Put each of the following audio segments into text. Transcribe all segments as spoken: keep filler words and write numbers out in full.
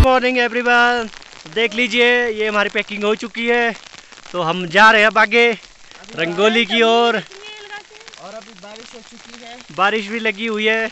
Morning everyone. देख लीजिए ये हमारी पैकिंग हो चुकी है, तो हम जा रहे हैं अब आगे रंगोली की ओर। और अभी बारिश हो चुकी है, बारिश भी लगी हुई है।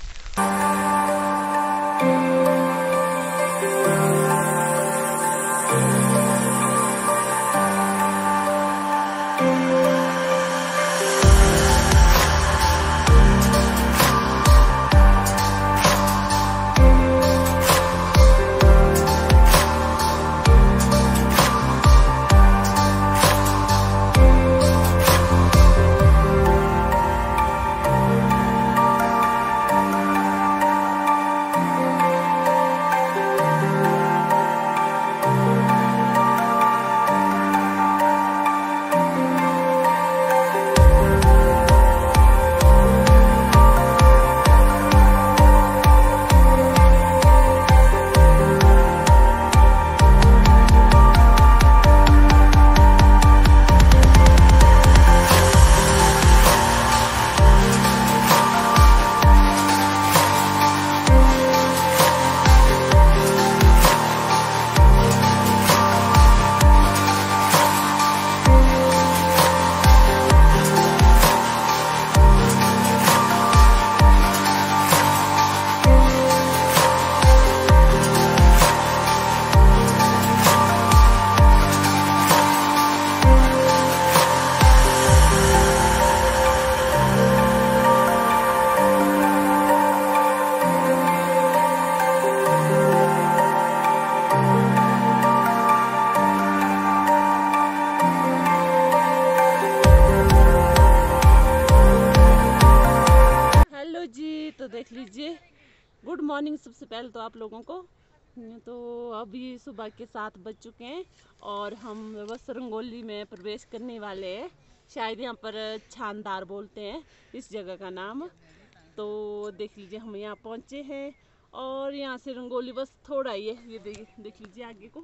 तो देख लीजिए, गुड मॉर्निंग सबसे पहले तो आप लोगों को। तो अभी सुबह के सात बज चुके हैं और हम बस रंगोली में प्रवेश करने वाले हैं। शायद यहाँ पर छानदार बोलते हैं इस जगह का नाम। तो देख लीजिए हम यहाँ पहुँचे हैं और यहाँ से रंगोली बस थोड़ा ही है, ये देख देख लीजिए आगे को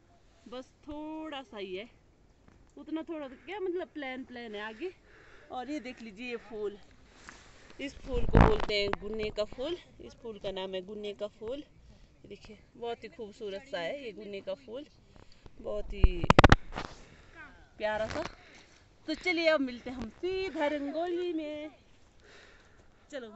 बस थोड़ा सा ही है, उतना थोड़ा क्या मतलब प्लान प्लान है आगे। और ये देख लीजिए ये फूल, इस फूल को बोलते हैं गुन्ने का फूल। इस फूल का नाम है गुन्ने का फूल। देखिए बहुत ही खूबसूरत सा है ये गुन्ने का फूल, बहुत ही प्यारा सा। तो चलिए अब मिलते हैं हम सीधा रंगोली में, चलो।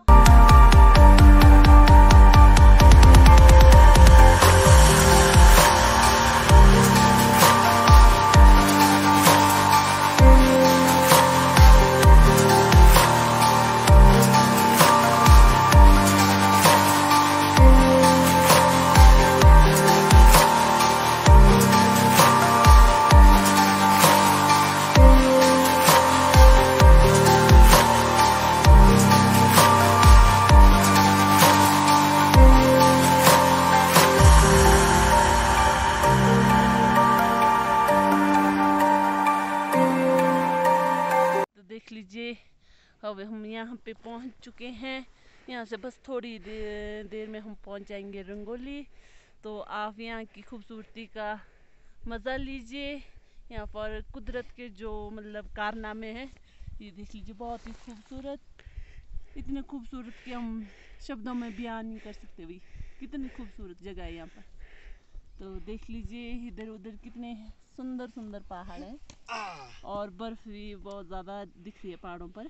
देख लीजिए अब हम यहाँ पे पहुँच चुके हैं। यहाँ से बस थोड़ी देर देर में हम पहुँच जाएंगे रंगोली। तो आप यहाँ की खूबसूरती का मज़ा लीजिए। यहाँ पर कुदरत के जो मतलब कारनामे हैं ये देख लीजिए, बहुत ही खूबसूरत, इतने खूबसूरत कि हम शब्दों में बयान नहीं कर सकते भाई, कितनी खूबसूरत जगह है यहाँ पर। तो देख लीजिए इधर उधर कितने सुंदर सुंदर पहाड़ हैं और बर्फ भी बहुत ज़्यादा दिख रही है पहाड़ों पर।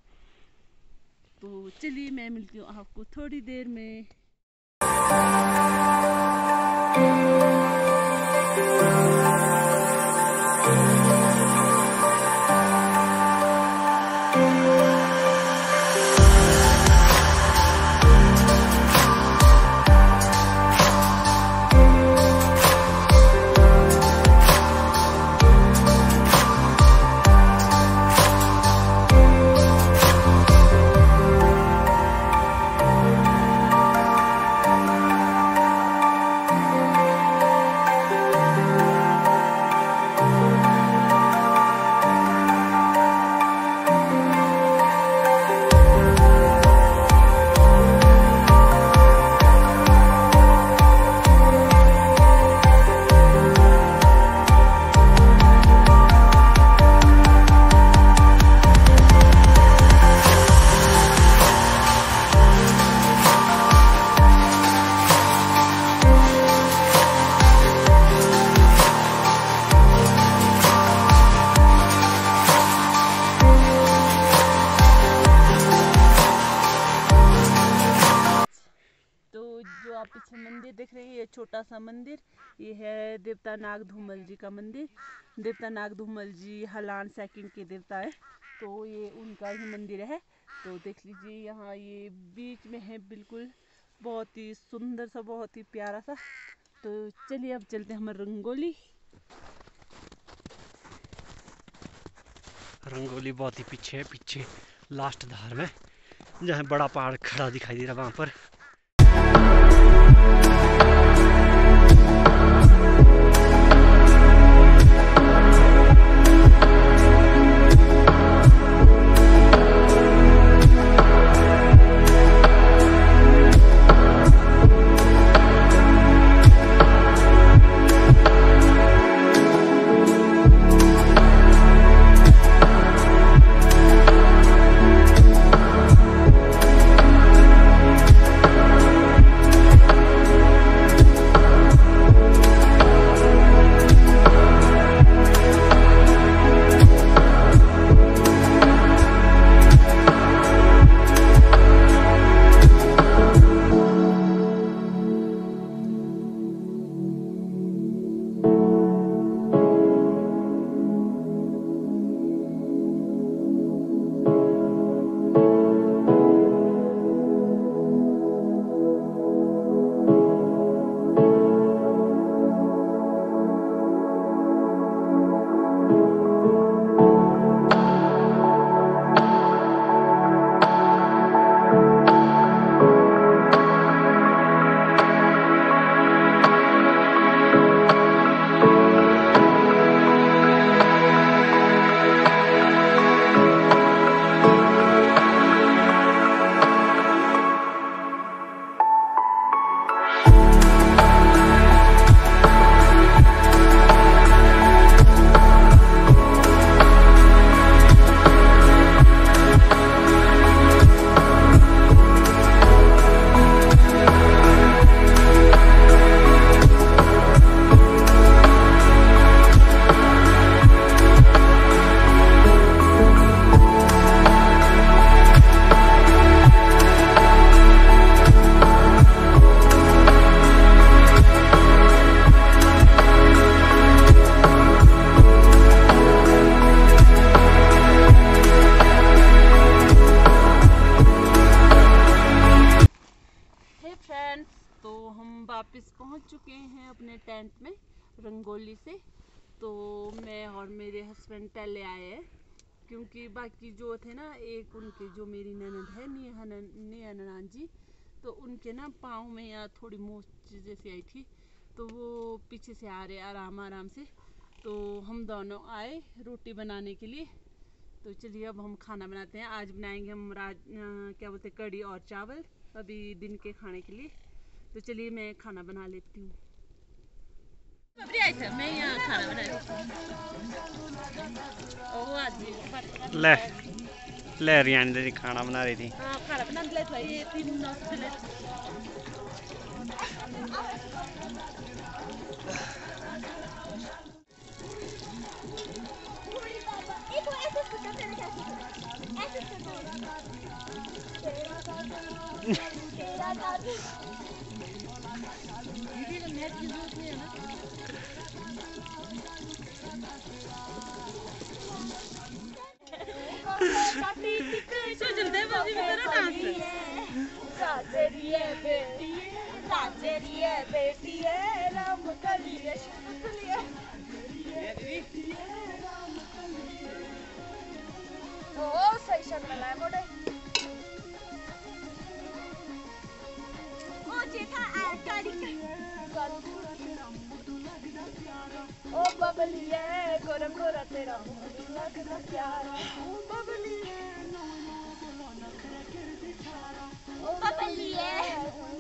तो चलिए मैं मिलती हूँ आपको थोड़ी देर में। आप पीछे मंदिर देख रहे हैं, ये छोटा सा मंदिर, ये है देवता नाग धूमल जी का मंदिर। देवता नाग धूमल जी हलान सेकंड के देवता है, तो ये उनका ही मंदिर है। तो देख लीजिए यहाँ ये बीच में है, बिल्कुल बहुत ही सुंदर सा, बहुत ही प्यारा सा। तो चलिए अब चलते हैं हम रंगोली। रंगोली बहुत ही पीछे है, पीछे लास्ट धार में जहाँ बड़ा पहाड़ खड़ा दिखाई दे रहा है वहाँ पर। वापस पहुंच चुके हैं अपने टेंट में रंगोली से। तो मैं और मेरे हस्बैंड पहले आए हैं, क्योंकि बाकी जो थे ना, एक उनके जो मेरी ननद है नेहा नेहा ननान जी, तो उनके ना पाँव में या थोड़ी मोच जैसी आई थी, तो वो पीछे से आ रहे आराम आराम से। तो हम दोनों आए रोटी बनाने के लिए। तो चलिए अब हम खाना बनाते हैं। आज बनाएंगे हम राज आ, क्या बोलते कढ़ी और चावल, अभी दिन के खाने के लिए। तो चलिए मैं खाना बना लेती हूँ। मैं यहाँ खाना बना रही ले ले रियान दीदी खाना बना रही थी। हाँ खाना बना लेता ये तीन नौ ओ बबली है गोरा गोरा तेरा लगना प्यारा, ओ बबली है ओ बबली है।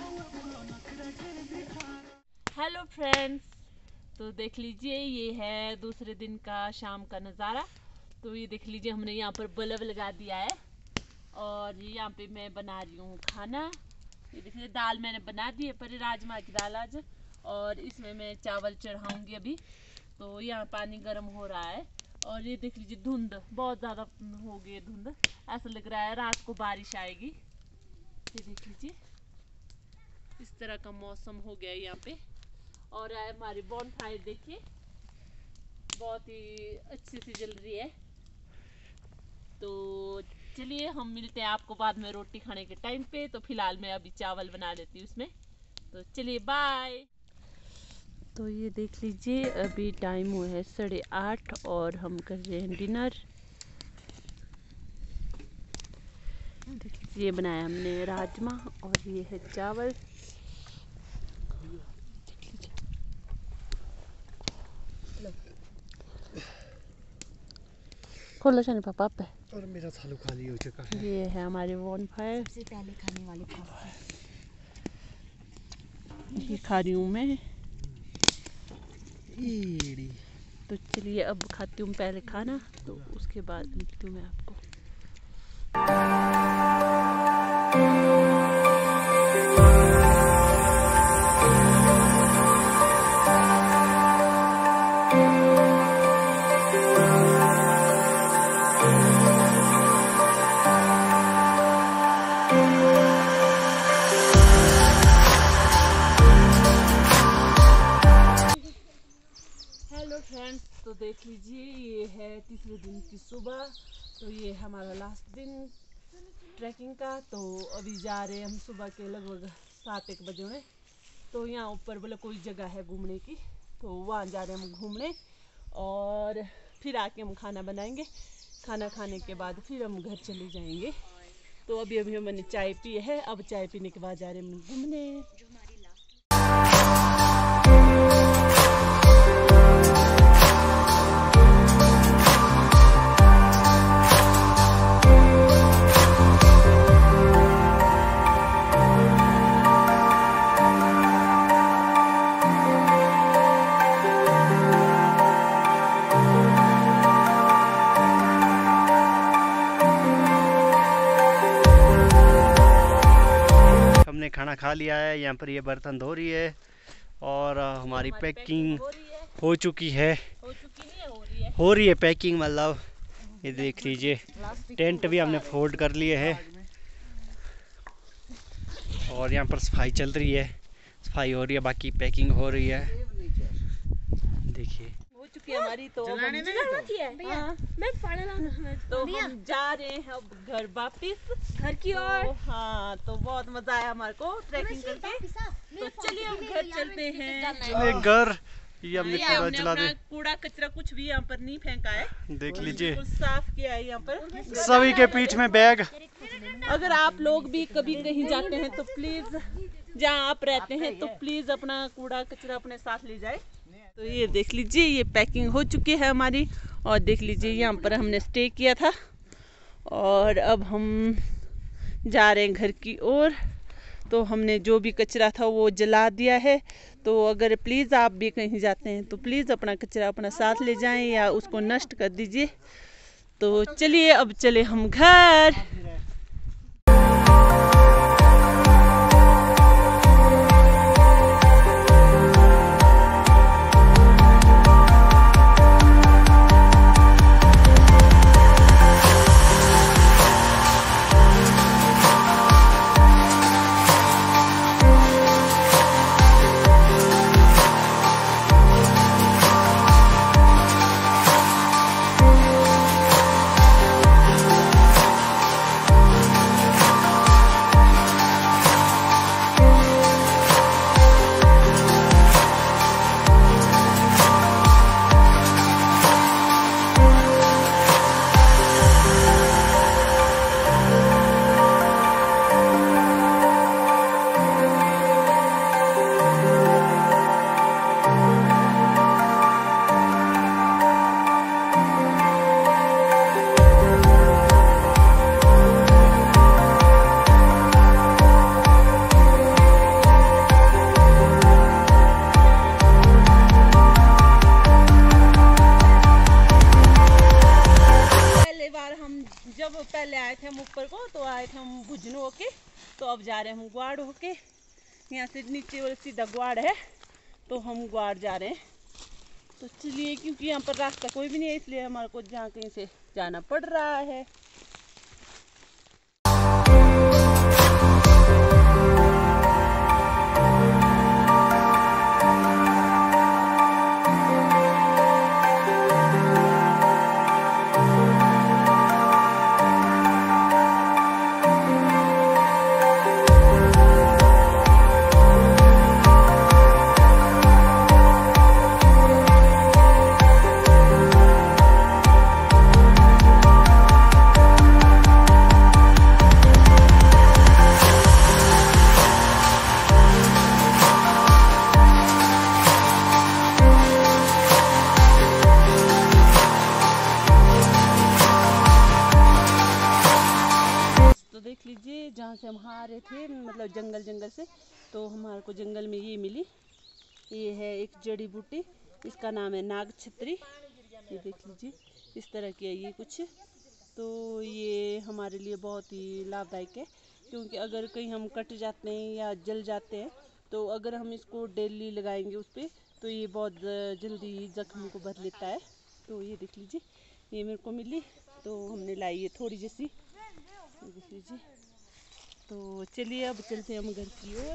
हेलो फ्रेंड्स, तो देख लीजिए ये है दूसरे दिन का शाम का नज़ारा। तो ये देख लीजिए हमने यहाँ पर बल्ब लगा दिया है और ये यहाँ पे मैं बना रही हूँ खाना। ये देखिए दाल मैंने बना दी है, पर राजमा की दाल आज, और इसमें मैं चावल चढ़ाऊंगी अभी। तो यहाँ पानी गर्म हो रहा है और ये देख लीजिए धुंध बहुत ज़्यादा हो गई है, धुंध ऐसा लग रहा है रात को बारिश आएगी। ये देख लीजिए इस तरह का मौसम हो गया यहाँ पे। और हमारी बॉनफायर देखिए बहुत ही अच्छी सी जल रही है। तो चलिए हम मिलते हैं आपको बाद में रोटी खाने के टाइम पे। तो फिलहाल मैं अभी चावल बना लेती हूँ उसमें। तो चलिए बाय। तो ये देख लीजिए अभी टाइम हुआ है साढ़े आठ और हम कर रहे हैं डिनर। देख लीजिए ये बनाया हमने राजमा और ये है चावल। खोलो जाने पापा पे। और मेरा थालू खाली हो चुका है। ये है हमारे बॉनफायर। सबसे पहले खाने वाली पास्ता ये खा रही हूँ मैं। ईड़ी। तो चलिए अब खाती हूँ पहले खाना, तो उसके बाद मिलती हूँ मैं आपको। फ्रेंड्स तो देख लीजिए ये है तीसरे दिन की सुबह। तो ये हमारा लास्ट दिन ट्रैकिंग का। तो अभी जा रहे हैं हम सुबह के लगभग सात एक बजे में। तो यहाँ ऊपर बोले कोई जगह है घूमने की, तो वहाँ जा रहे हैं हम घूमने। और फिर आके हम खाना बनाएंगे। खाना खाने के बाद फिर हम घर चले जाएंगे। तो अभी अभी मैंने चाय पी है, अब चाय पीने के बाद जा रहे हैं हम घूमने। हमने खाना खा लिया है। यहाँ पर ये बर्तन धो रही है और हमारी पैकिंग हो चुकी है। हो चुकी नहीं है, हो रही है। हो रही है पैकिंग, मतलब ये देख लीजिए टेंट भी हमने फोल्ड कर लिए है और यहाँ पर सफाई चल रही है। सफाई हो रही है, बाकी पैकिंग हो रही है। देखिए हो चुकी है हमारी। तो अब हम हाँ, मैं तो हम जा रहे हैं अब घर वापिस घर की ओर। तो, हाँ तो बहुत मजा आया हमारे को ट्रैकिंग करके। तो चलिए हम घर चलते हैं। घर ये हमने ये कूड़ा हमने जला अपना दे। कूड़ा कचरा कुछ भी यहाँ पर नहीं फेंका है। देख लीजिए बिल्कुल साफ किया है यहाँ पर। सभी के पीठ में बैग। अगर आप लोग भी कभी कहीं जाते हैं तो प्लीज, जहाँ आप रहते हैं तो प्लीज अपना कूड़ा कचरा अपने साथ ले जाए। तो ये देख लीजिए ये पैकिंग हो चुकी है हमारी। और देख लीजिए यहाँ पर हमने स्टे किया था और अब हम जा रहे हैं घर की ओर। तो हमने जो भी कचरा था वो जला दिया है। तो अगर प्लीज़ आप भी कहीं जाते हैं तो प्लीज़ अपना कचरा अपना साथ ले जाएं या उसको नष्ट कर दीजिए। तो चलिए अब चले हम घर। जब पहले आए थे हम ऊपर को तो आए थे हम भुजनू होके। तो अब जा रहे हैं हम ग्वाड़ होके। यहाँ से नीचे वाले सीधा ग्वाड़ है, तो हम ग्वाड़ जा रहे हैं। तो चलिए क्योंकि यहाँ पर रास्ता कोई भी नहीं है इसलिए हमारे को जहाँ कहीं से जाना पड़ रहा है। से हम आ रहे थे, मतलब जंगल जंगल से, तो हमारे को जंगल में ये मिली। ये है एक जड़ी बूटी, इसका नाम है नाग छत्री। ये देख लीजिए, इस तरह की है ये कुछ। तो ये हमारे लिए बहुत ही लाभदायक है, क्योंकि अगर कहीं हम कट जाते हैं या जल जाते हैं, तो अगर हम इसको डेली लगाएंगे उस पर, तो ये बहुत जल्दी जख्म को भर लेता है। तो ये देख लीजिए, ये मेरे को मिली, तो हमने लाई है थोड़ी जैसी, देख लीजिए। तो चलिए अब चलते हैं हम घर की ओर।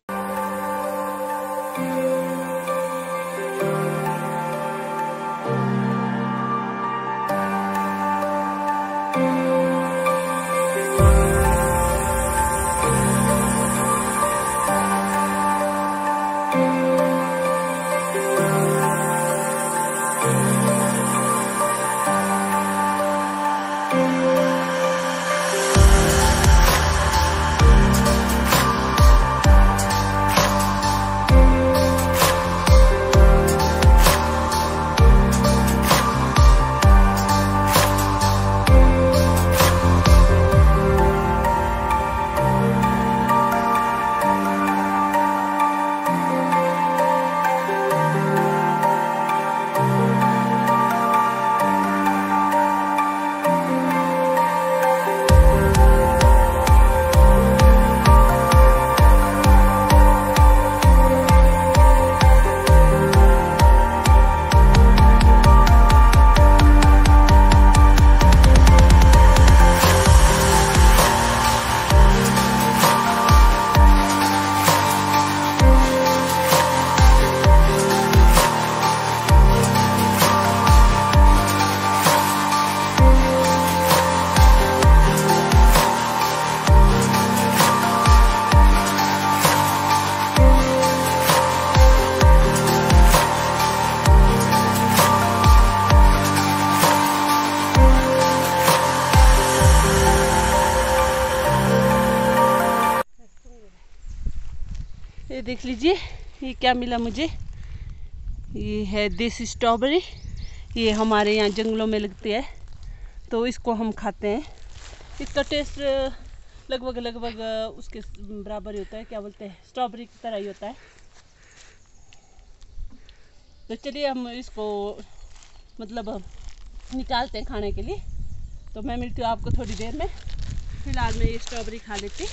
ये देख लीजिए, ये क्या मिला मुझे। ये है देसी स्ट्रॉबेरी। ये हमारे यहाँ जंगलों में लगती है, तो इसको हम खाते हैं। इसका टेस्ट लगभग लगभग उसके बराबर ही होता है, क्या बोलते हैं, स्ट्रॉबेरी की तरह ही होता है। तो चलिए हम इसको मतलब निकालते हैं खाने के लिए। तो मैं मिलती हूँ आपको थोड़ी देर में। फिलहाल मैं ये स्ट्रॉबेरी खा लेती।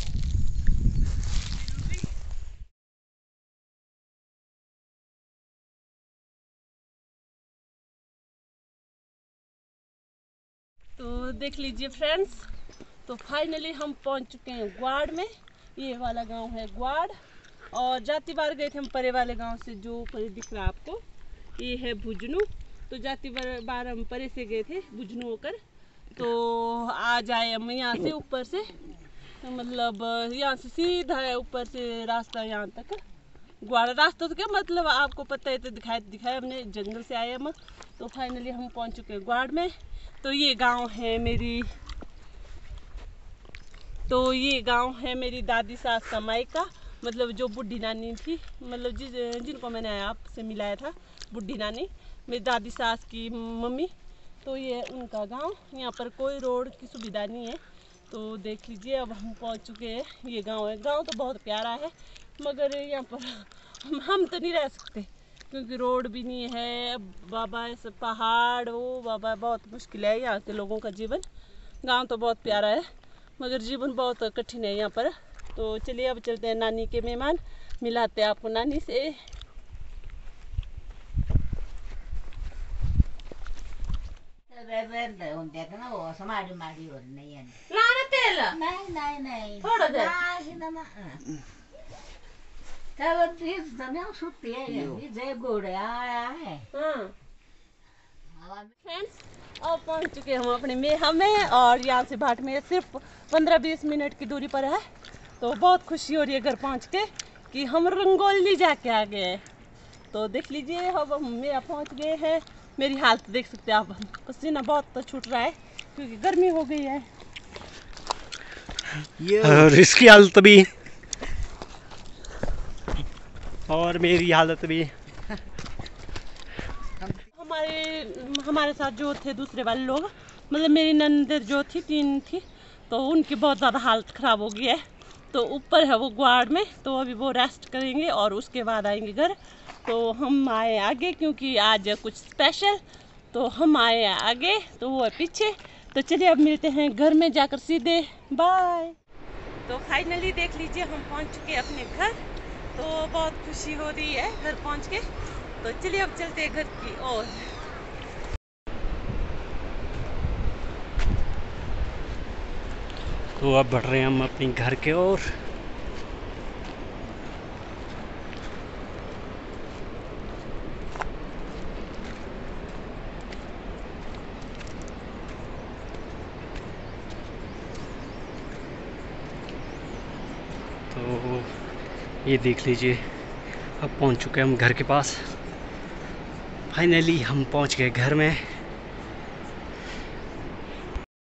तो देख लीजिए फ्रेंड्स, तो फाइनली हम पहुंच चुके हैं ग्वाड़ में। ये वाला गांव है ग्वाड़, और जाती बार गए थे हम परे वाले गांव से, जो परे दिख रहा है आपको, ये है भुजनू। तो जाती बार, बार हम परे से गए थे भुजनू होकर। तो आज आए हम यहाँ से ऊपर से, तो मतलब यहाँ से सीधा है ऊपर से रास्ता यहाँ तक ग्वाड़। रास्ता तो क्या मतलब आपको पता है, तो दिखाया दिखाया हमने, जंगल से आए हम। तो फाइनली हम पहुँच चुके हैं ग्वाड़ में। तो ये गांव है मेरी तो ये गांव है मेरी दादी सास का मायका, मतलब जो बुढ़ी नानी थी, मतलब जिस जिनको मैंने आपसे मिलाया था, बुढ़ी नानी मेरी दादी सास की मम्मी। तो ये उनका गांव। यहाँ पर कोई रोड की सुविधा नहीं है। तो देख लीजिए, अब हम पहुँच चुके हैं। ये गांव है। गांव तो बहुत प्यारा है, मगर यहाँ पर हम, हम तो नहीं रह सकते, क्योंकि रोड भी नहीं है। बाबा ऐसे पहाड़, वो बाबा बहुत मुश्किल है यहाँ के लोगों का जीवन। गांव तो बहुत प्यारा है, मगर जीवन बहुत कठिन है यहाँ पर। तो चलिए अब चलते हैं नानी के मेहमान, मिलाते हैं आपको नानी से। नहीं नहीं नहीं थोड़ा सुती है, जय घोड़े आया है। फ्रेंड्स, अब पहुंच चुके हम अपने मेहा में, और यहाँ से भाट में सिर्फ पंद्रह बीस मिनट की दूरी पर है। तो बहुत खुशी हो रही है घर पहुँच के कि हम रंगोली जाके आ गए। तो देख लीजिए, अब हम मेरा पहुँच गए हैं। मेरी हालत देख सकते हैं आप, पसीना बहुत तो छूट रहा है क्योंकि गर्मी हो गई है। और इसकी हालत भी, और मेरी हालत भी। हमारे हमारे साथ जो थे दूसरे वाले लोग, मतलब मेरी नंद जो थी, तीन थी, तो उनकी बहुत ज़्यादा हालत ख़राब हो गई है। तो ऊपर है वो ग्वाड़ में, तो अभी वो रेस्ट करेंगे और उसके बाद आएंगे घर। तो हम आए आगे क्योंकि आज कुछ स्पेशल, तो हम आए आगे तो वो है पीछे। तो चलिए अब मिलते हैं घर में जाकर सीधे, बाय। तो फाइनली देख लीजिए हम पहुंच चुके हैं अपने घर। तो बहुत खुशी हो रही है घर पहुंच के। तो चलिए अब चलते हैं घर की ओर। तो अब बढ़ रहे हैं हम अपने घर के ओर। तो ये देख लीजिए अब पहुंच चुके हैं हम घर के पास। फाइनली हम पहुंच गए घर में।